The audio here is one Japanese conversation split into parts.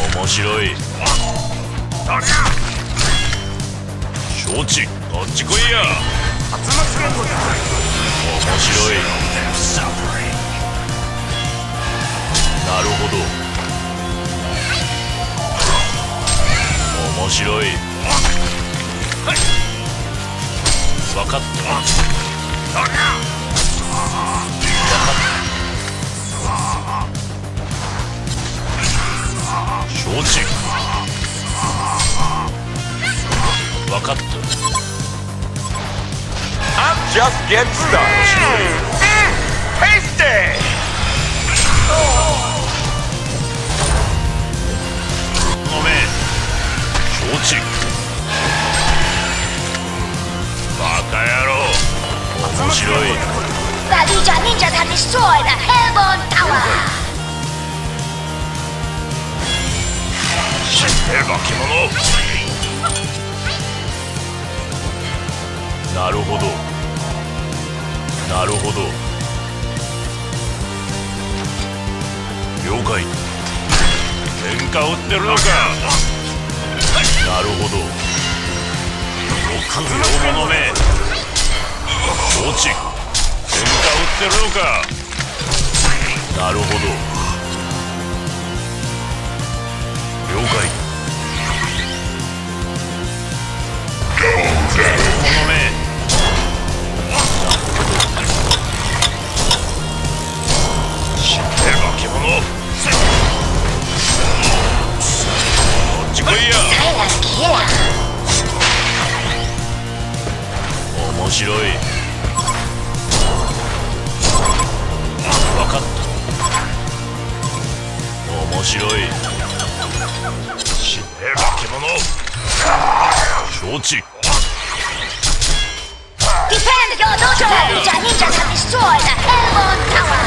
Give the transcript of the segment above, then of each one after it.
面白い。承知。こっち来いや。面白い。なるほど。面白い。分かった。承知。分かった。 I'm just getting started. Tasty! ごめん。承知。バカ野郎。面白い。 The Legion Ninjas have destroyed the Hellborn Tower! 知って化け物。なるほど。なるほど。了解。喧嘩売ってるのか。なるほど。臆病者め。承知。喧嘩売ってるのか。なるほど。了解。者め。知ってる化け物。こっち来いや。面白い。分かった。面白い。知ってる化け物。承知。 Defend your dojo! The Legion Ninjas have destroyed the Hellborn Tower!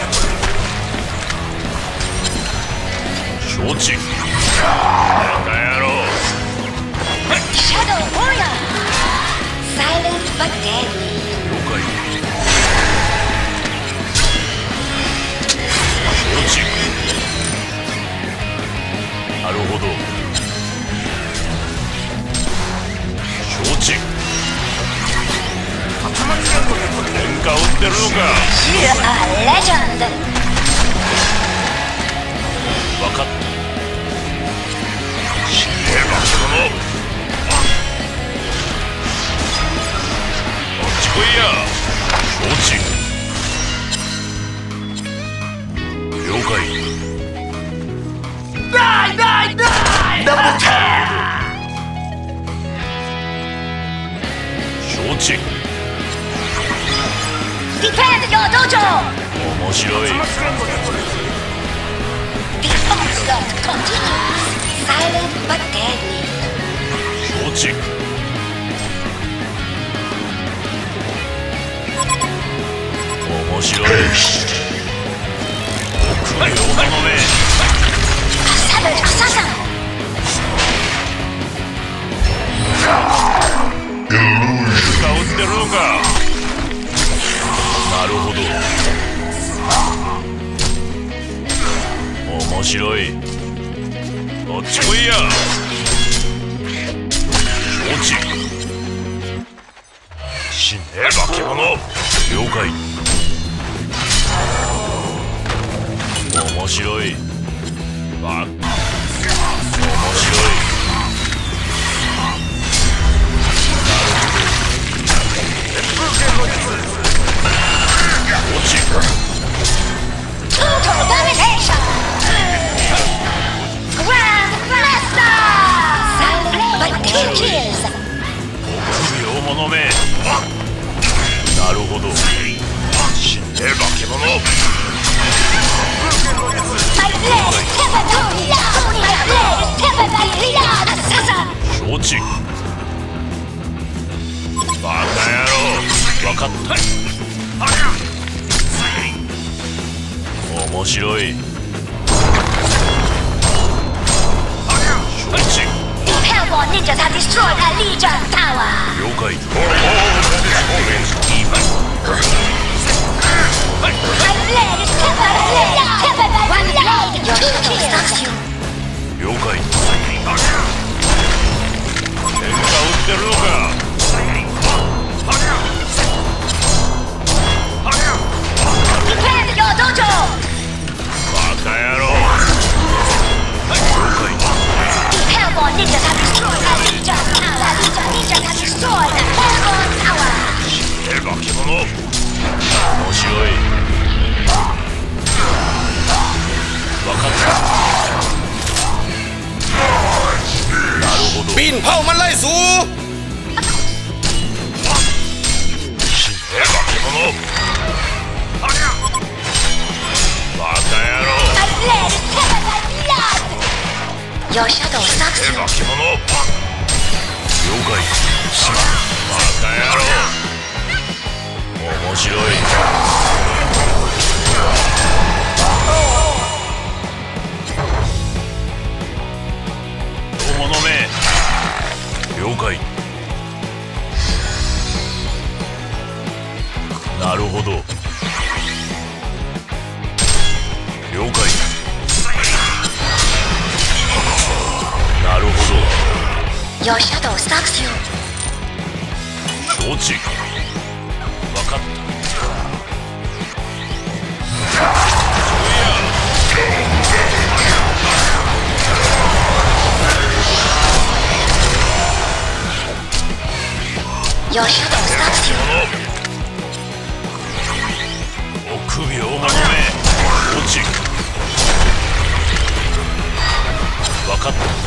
承知。バカ野郎。 Shadow Warrior! Silent but deadly. 了解。承知。なるほど。承知。喧嘩売ってるのか。 You're a legend! 分かった。知ってる化け物。こっち来いや。承知。了解。 Die, die, die! Double tap! 承知。 Defend your dojo! 面白い。 The onslaught continues. Silent but deadly. 承知。面白い。臆病者め。 Savage assassin! 喧嘩売ってるのか。なるほど。面白い。こっち来いや。承知。死ね化け物。了解。面白い。面白い。 Total domination! Grand Blaster! Silent but two kills! 臆病者め。なるほど。死ね化け物。 My blade is tempered by love! My blade is tempered by love, assassin! 承知。バカ野郎。分かった。面白い。承知。 The Hellborn Ninjas have destroyed a Legion Tower! 了解。 My blade is tempered by love! One blade, your destruction! 了เผ่ามันไล่สูバカ者バカ野郎 Your shadow stalks you. 化け物了解しまバカ野郎面白い大物め了解なるほど了解なるほど Your shadow stalks you. 承知分かった Your shadow stalks you. 臆病者め承知分かった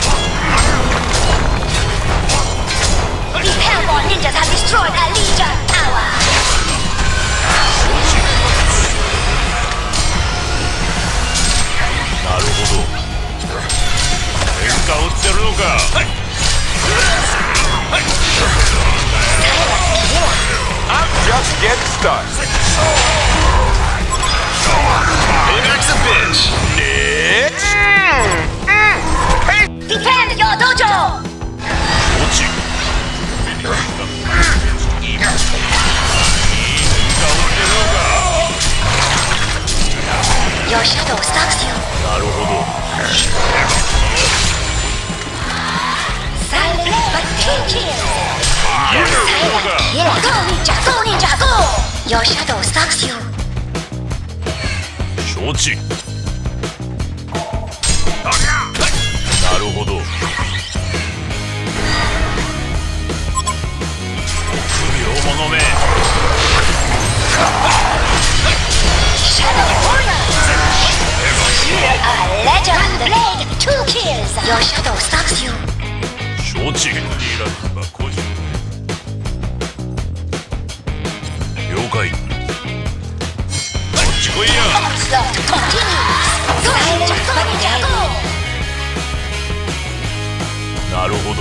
The Hellborn ninjas have destroyed a Legion tower. なるほど喧嘩売ってるのか I'm just getting started. Payback's a bitch. It's Defend your dojo. 承知いい喧嘩売ってるのか Your shadow stalks you. なるほど Silent but kill kills. やるの Silent か kill. Go ninja, go ninja, go. Your shadow stalks you. 承知なるほど臆病者め Shadow warrior. You're a legend. Blade, 2 kills. Your shadow stalks you. 承知リーランバ個人了解こっち来いや Onslaught continues. Silent but deadly. なるほど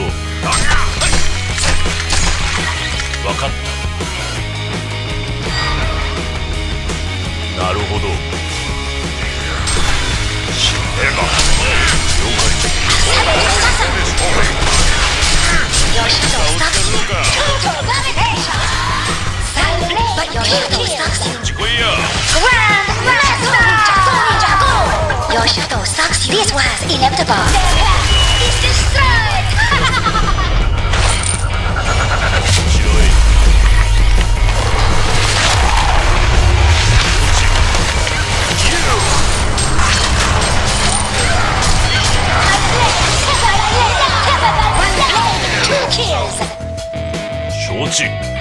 分かったなるほど了解 Your shadow stalks you. Total domination. Silent but your shadow stalks you. こっち来いや Grand Master! Go ninja, go! Your shadow stalks you. This was inevitable. Their path is destroyed! 面白い One blade, 2 kills. 承知